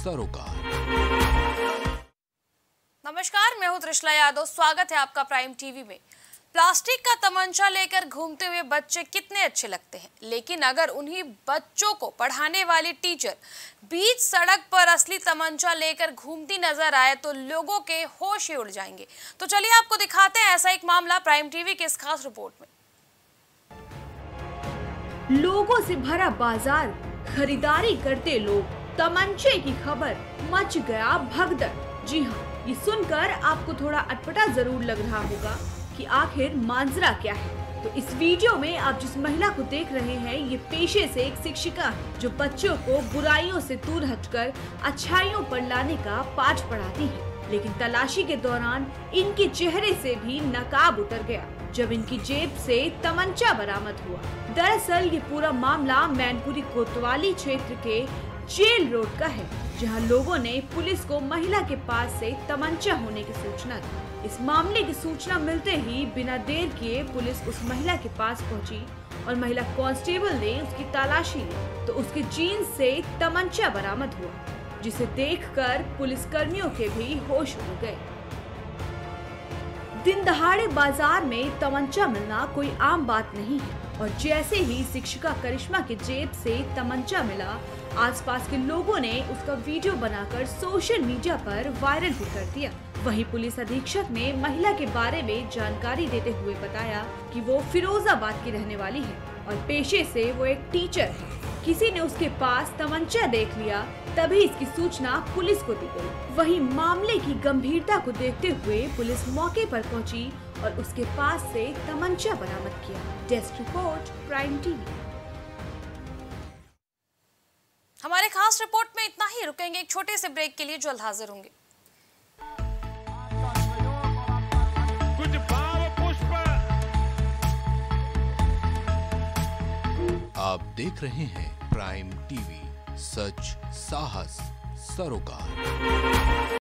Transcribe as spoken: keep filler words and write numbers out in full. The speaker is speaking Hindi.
सरोकार। नमस्कार, मैं हूं त्रिशला यादव। स्वागत है आपका प्राइम टीवी में। प्लास्टिक का तमंचा लेकर घूमते हुए बच्चे कितने अच्छे लगते हैं, लेकिन अगर उन्हीं बच्चों को पढ़ाने वाली टीचर बीच सड़क पर असली तमंचा लेकर घूमती नजर आए तो लोगों के होश ही उड़ जाएंगे। तो चलिए आपको दिखाते हैं ऐसा एक मामला प्राइम टीवी की इस खास रिपोर्ट में। लोगों से भरा बाजार, खरीदारी करते लोग, तमंचे की खबर, मच गया भगदड़। जी हाँ, ये सुनकर आपको थोड़ा अटपटा जरूर लग रहा होगा कि आखिर मांजरा क्या है। तो इस वीडियो में आप जिस महिला को देख रहे हैं, ये पेशे से एक शिक्षिका है जो बच्चों को बुराइयों से दूर हटकर अच्छाइयों पर लाने का पाठ पढ़ाती है। लेकिन तलाशी के दौरान इनके चेहरे से भी नकाब उतर गया जब इनकी जेब से तमंचा बरामद हुआ। दरअसल ये पूरा मामला मैनपुरी कोतवाली क्षेत्र के जेल रोड का है, जहां लोगों ने पुलिस को महिला के पास से तमंचा होने की सूचना दी। इस मामले की सूचना मिलते ही बिना देर किए पुलिस उस महिला के पास पहुंची और महिला कांस्टेबल ने उसकी तलाशी ली तो उसके जीन्स से तमंचा बरामद हुआ, जिसे देखकर पुलिस कर्मियों के भी होश उड़ गए। दिन दहाड़े बाजार में तमंचा मिलना कोई आम बात नहीं है और जैसे ही शिक्षिका करिश्मा के जेब से तमंचा मिला, आसपास के लोगों ने उसका वीडियो बनाकर सोशल मीडिया पर वायरल भी कर दिया। वहीं पुलिस अधीक्षक ने महिला के बारे में जानकारी देते हुए बताया कि वो फिरोजाबाद की रहने वाली है और पेशे से वो एक टीचर है। किसी ने उसके पास तमंचा देख लिया, तभी इसकी सूचना पुलिस को दी गई। वहीं मामले की गंभीरता को देखते हुए पुलिस मौके पर पहुंची और उसके पास से तमंचा बरामद किया। Desk report, prime TV. हमारे खास रिपोर्ट में इतना ही। रुकेंगे एक छोटे से ब्रेक के लिए, जल्द हाजिर होंगे। कुछ भाव पुष्प। आप देख रहे हैं प्राइम टीवी, सच साहस सरोकार।